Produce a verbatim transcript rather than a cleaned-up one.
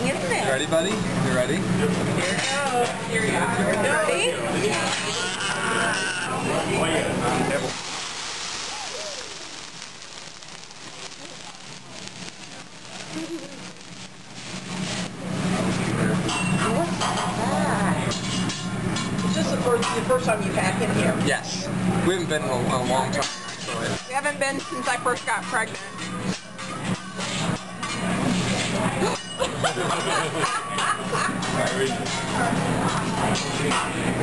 getting in there. You ready, buddy? You ready? Here we go. Here we go. Here we go. Ready? Oh yeah. Is this the first, the first time you've had him here? Yes. We haven't been in a, in a long time, actually. We haven't been since I first got pregnant. All right.